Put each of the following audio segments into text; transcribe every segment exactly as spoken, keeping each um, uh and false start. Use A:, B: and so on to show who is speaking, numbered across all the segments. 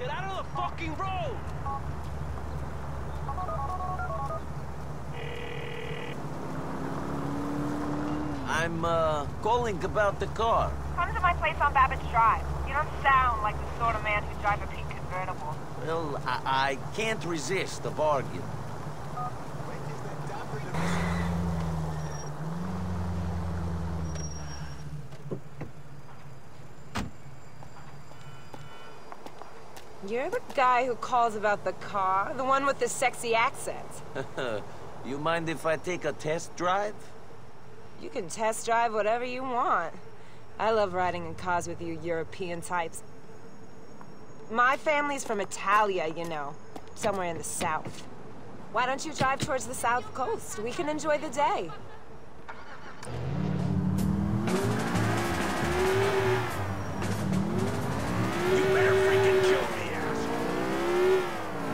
A: Get out of the fucking road! I'm, uh, calling about the car.
B: Come to my place on Babbage Drive. You don't sound like the sort of man who'd drive a pink convertible.
A: Well, I, I can't resist a bargain.
C: You're the guy who calls about the car, the one with the sexy accent.
A: You mind if I take a test drive?
C: You can test drive whatever you want. I love riding in cars with you European types. My family's from Italia, you know, somewhere in the south. Why don't you drive towards the south coast? We can enjoy the day.
A: You better freaking kill me, asshole.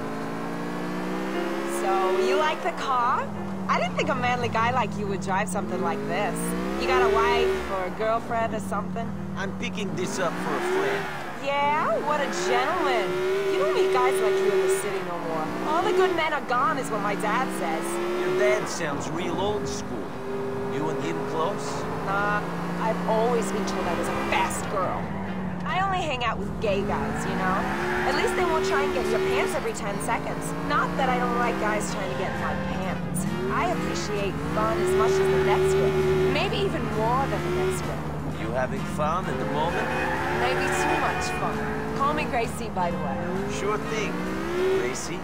C: So, you like the car? I didn't think a manly guy like you would drive something like this. You got a wife or a girlfriend or something?
A: I'm picking this up for a friend.
C: Yeah? What a gentleman. You don't meet guys like you in the city no more. All the good men are gone is what my dad says.
A: Your dad sounds real old school. You and him close?
C: Nah, I've always been told I was a fast girl. I only hang out with gay guys, you know? At least they won't try and get your pants every ten seconds. Not that I don't like guys trying to get in my pants. I appreciate fun as much as the next girl. Maybe even more than the next girl.
A: You having fun at the moment?
C: Maybe too much fun. Call me Gracie, by the way.
A: Sure thing, Gracie.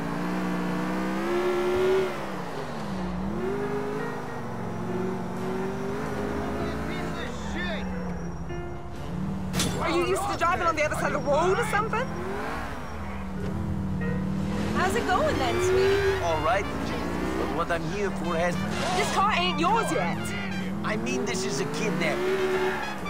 C: Are you used to driving on the other side of the road or something? How's it going then, sweetie?
A: All right, but what I'm here for has...
C: This car ain't yours yet.
A: I mean, this is a kidnapping.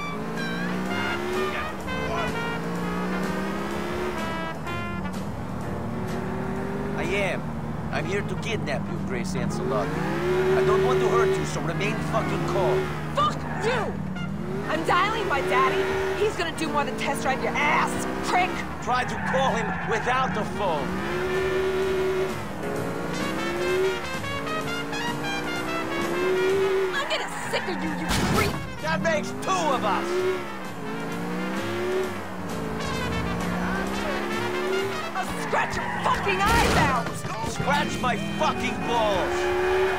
A: I am. I'm here to kidnap you, Grace Ancelotti. I don't want to hurt you, so remain fucking calm.
C: Fuck you! I'm dialing my daddy. He's gonna do more than test drive your ass, prick!
A: Try to call him without the phone.
C: I'm getting sick of you, you freak!
A: That makes two of us!
C: I'll scratch your fucking eyes out!
A: Scratch my fucking balls!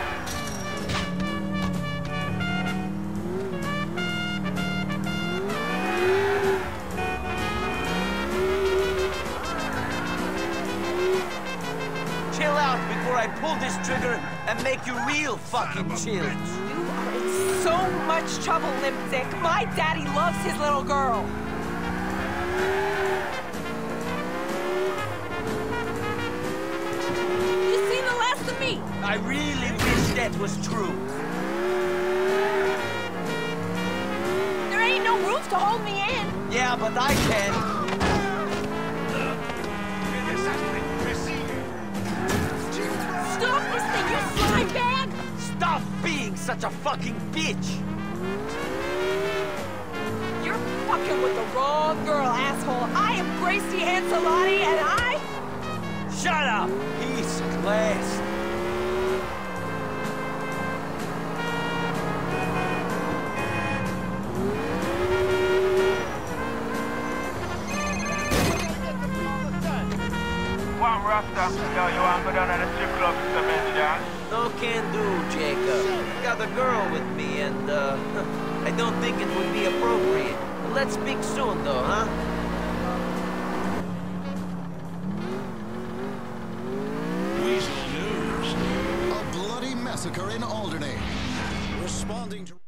A: Chill out before I pull this trigger and make you real fucking chill.
C: You are in so much trouble, Lipstick. My daddy loves his little girl. You seen the last of me?
A: I really wish that was true.
C: There ain't no roof to hold me in.
A: Yeah, but I can.
C: Stop this thing, you slime bag!
A: Stop being such a fucking bitch!
C: You're fucking with the wrong girl, asshole. I am Gracie Ancelotti, and I...
A: Shut up! Piece of glass.
D: One Rasta, yo, you want to go down to the strip club with some man,
A: No can do, Jacob. Got a girl with me, and, uh, I don't think it would be appropriate. Let's speak soon, though, huh?
E: Weasel News. A bloody massacre in Alderney. Responding to...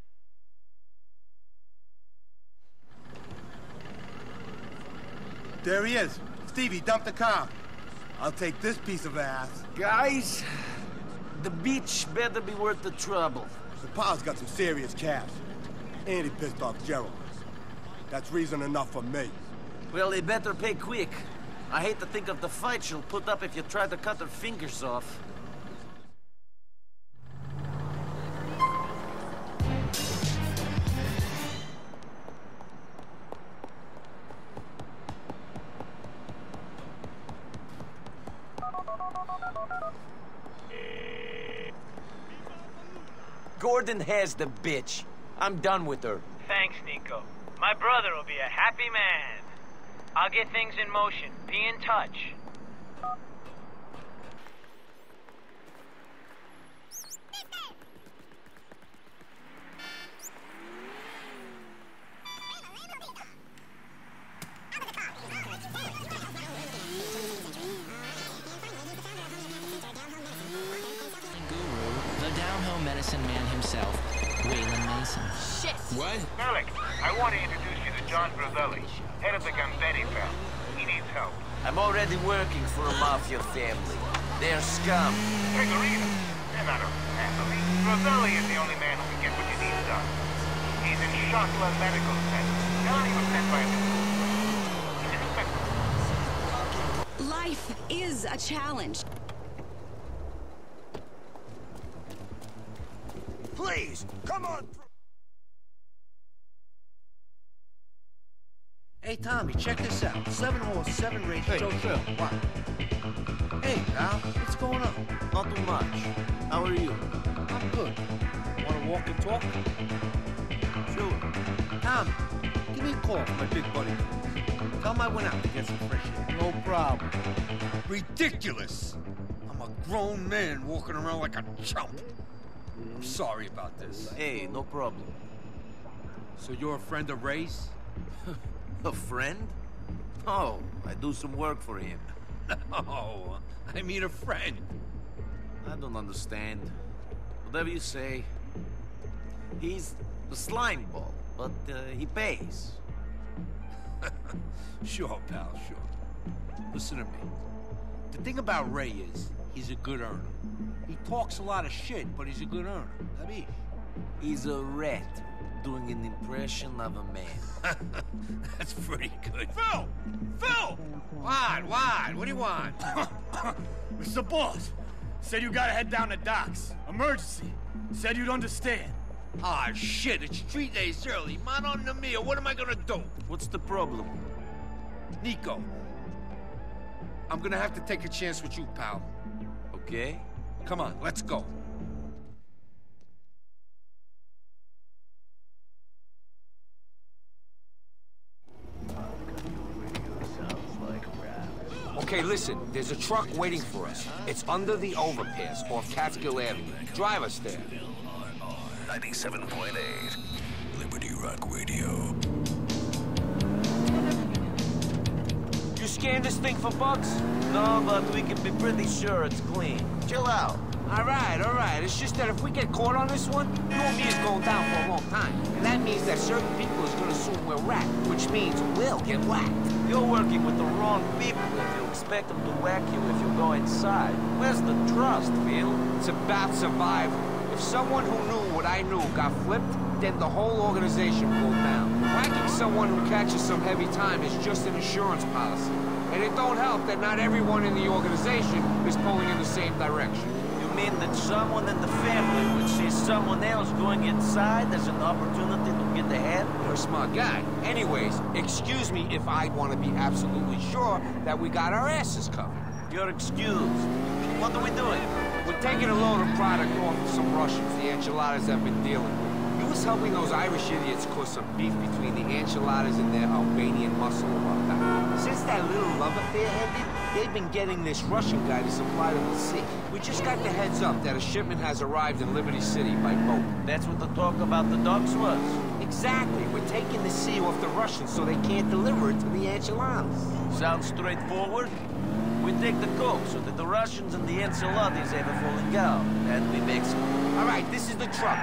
F: There he is. Stevie, dump the car. I'll take this piece of ass.
A: Guys, the beach better be worth the trouble.
F: The pa's got some serious cash. And he pissed off Gerald. That's reason enough for me.
A: Well, they better pay quick. I hate to think of the fight she'll put up if you try to cut her fingers off. Gordon has the bitch. I'm done with her.
D: Thanks, Nico. My brother will be a happy man. I'll get things in motion. Be in touch.
G: Medicine man himself, Waylon Mason.
C: Shit!
H: What?
D: Alec, I want to introduce you to John Bravelli, head of the Gambetti family. He needs help.
A: I'm already working for a mafia family. They're scum.
D: Pegorino, they're not a family. Bravelli is the only man who can get what you need done. He's in Shotland Medical Center. Not even sent by him. He's inspector.
I: Life is a challenge.
F: Please, come on!
J: Hey, Tommy, check this out. Seven horse, seven race, hey, Joe Phil. What? Hey, pal, what's going on?
A: Not too much. How are you?
J: I'm good. Want to walk and talk?
A: Sure.
J: Tommy, give me a call for my big buddy. Tell him I went out to get some fresh air. No problem. Ridiculous! I'm a grown man walking around like a chump. I'm sorry about this.
A: Hey, no problem.
J: So you're a friend of Ray's?
A: A friend? Oh, I do some work for him.
J: No, I mean a friend.
A: I don't understand. Whatever you say. He's a slime ball, but uh, he pays.
J: Sure, pal, sure. Listen to me. The thing about Ray is, he's a good earner. He talks a lot of shit, but he's a good earner. I mean,
A: he's a rat doing an impression of a man.
J: That's pretty good.
F: Phil! Phil!
J: What? What? What do you want?
F: Mister Boss, said you gotta head down to docks. Emergency. Said you'd understand.
J: Ah, oh, shit, it's three days early. Man on the meal, what am I gonna do?
A: What's the problem?
J: Nico, I'm gonna have to take a chance with you, pal.
A: Okay.
J: Come on, let's go.
K: Okay, listen, there's a truck waiting for us. It's under the overpass off Catskill Avenue. Drive us there.
E: ninety-seven point eight, Liberty Rock Radio.
K: You scanned this thing for bugs?
A: No, but we can be pretty sure it's clean. Chill out.
K: All right, all right. It's just that if we get caught on this one, you and me is going down for a long time. And that means that certain people is gonna assume we're rat, which means we'll get whacked.
A: You're working with the wrong people if you expect them to whack you if you go inside. Where's the trust, Phil?
K: It's about survival. If someone who knew what I knew got flipped, then the whole organization pulled down. Whacking someone who catches some heavy time is just an insurance policy. And it don't help that not everyone in the organization is pulling in the same direction.
A: You mean that someone in the family would see someone else going inside as an opportunity to get ahead?
K: You're a smart guy. Anyways, excuse me if I want to be absolutely sure that we got our asses covered.
A: You're excused. What are we doing?
K: We're taking a load of product off of some Russians the enchiladas have been dealing with. You was helping those Irish idiots cause some beef between the enchiladas and their Albanian muscle about that. Since that little love affair ended, they've been getting this Russian guy to supply them the sea. We just got the heads up that a shipment has arrived in Liberty City by boat.
A: That's what the talk about the docks was.
K: Exactly. We're taking the sea off the Russians so they can't deliver it to the enchiladas.
A: Sounds straightforward. We take the coke so that the Russians and the enchiladas have a falling out, and we mix them.
K: All right, this is the truck.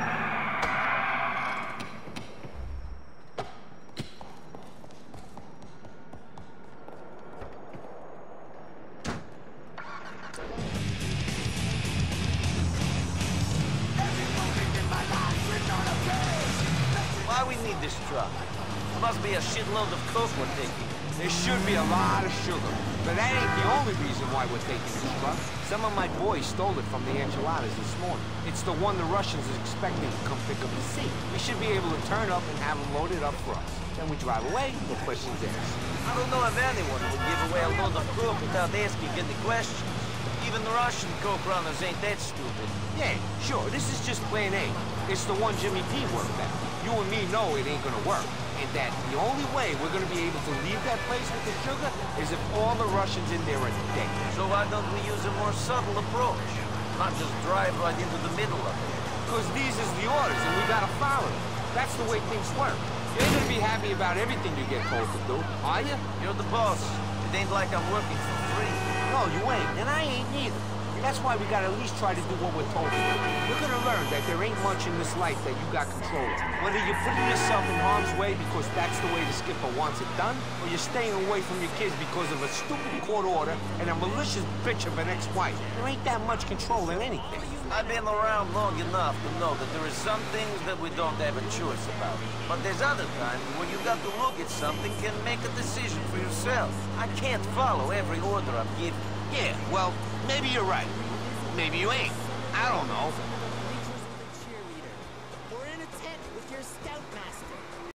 A: Why we need this truck? There must be a shitload of coke we're taking.
K: There should be a lot of sugar. But that ain't the only reason why we're taking this truck. Some of my boys stole it from the enchiladas this morning. It's the one the Russians is expecting to come pick up the sea. We should be able to turn up and have them loaded up for us. Then we drive away, no questions asked.
A: I don't know if anyone would give away a load of coke without asking any questions. even the Russian coke runners ain't that stupid.
K: Yeah, sure, this is just plan A. It's the one Jimmy D worked at. You and me know it ain't gonna work. And that the only way we're gonna be able to leave that place with the sugar is if all the Russians in there are dead.
A: So why don't we use a more subtle approach? Not just drive right into the middle of it.
K: Because these is the orders and we gotta follow them. That's the way things work. You ain't gonna be happy about everything you get told to do, are you?
A: You're the boss. It ain't like I'm working for free.
K: No, you ain't, and I ain't neither. That's why we gotta at least try to do what we're told to do. We're gonna learn that there ain't much in this life that you got control of. Whether you're putting yourself in harm's way because that's the way the skipper wants it done, or you're staying away from your kids because of a stupid court order and a malicious bitch of an ex-wife. There ain't that much control in anything.
A: I've been around long enough to know that there is some things that we don't have a choice about. But there's other times when you got to look at something and make a decision for yourself. I can't follow every order I'm given.
K: Yeah, well, maybe you're right. Maybe you ain't. I don't know.